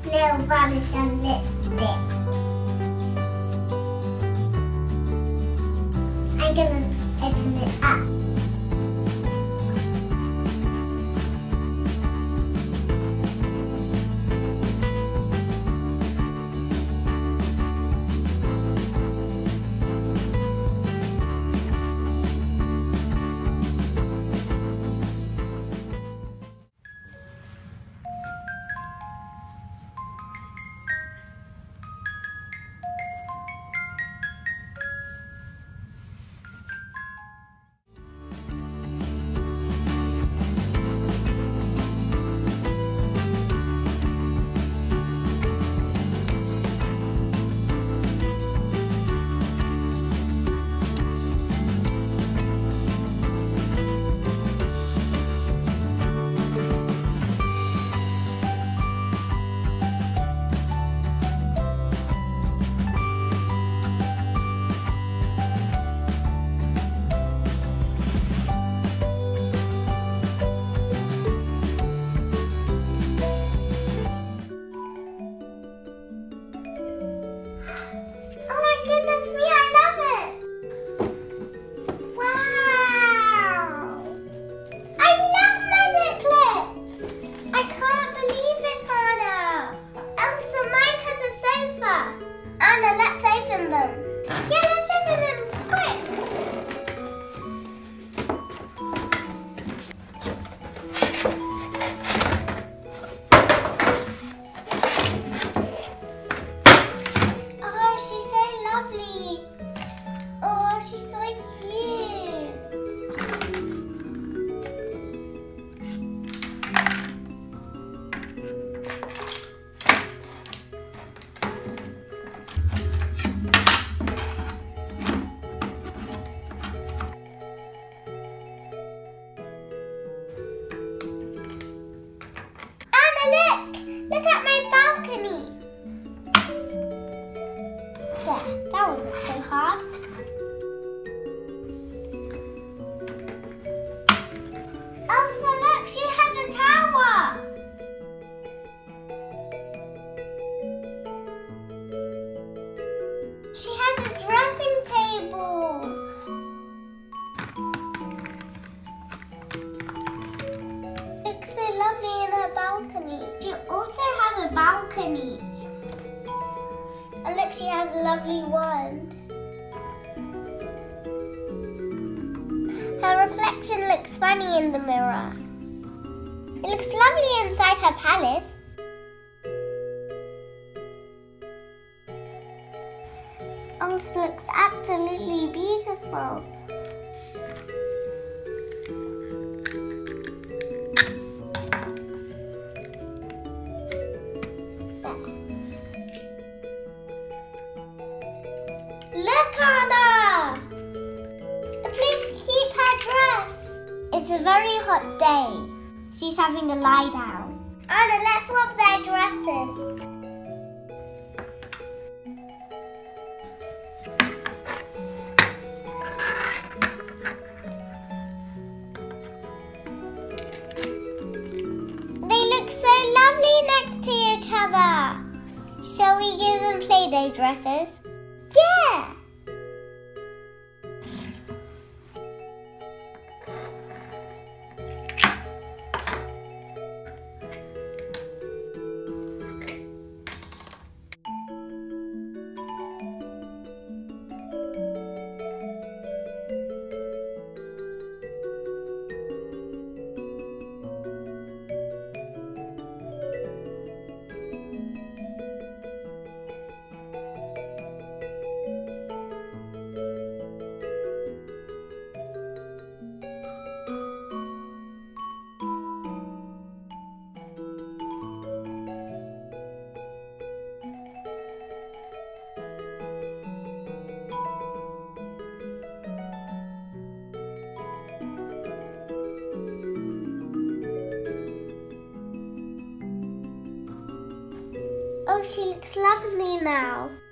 nail varnish and lipstick. I'm gonna open it up. Goodness me, I love it! Wow! I love magic clips! I can't believe it, Hannah! Elsa, mine has a sofa! Anna, let's open them! Yeah, let's open them, quick! Oh, she's so cute. Anna, look! Look at my balcony. There, that wasn't so hard. Elsa, look, she has a tower. She has a dressing table. Looks so lovely in her balcony. She also has a balcony. And look, she has a lovely wand. Her reflection looks funny in the mirror. It looks lovely inside her palace. Elsa looks absolutely beautiful. Look, Anna! Please keep her dress. It's a very hot day. She's having a lie down. Anna, let's swap their dresses. They look so lovely next to each other. Shall we give them Play-Doh dresses? Yeah! Oh, she looks lovely now.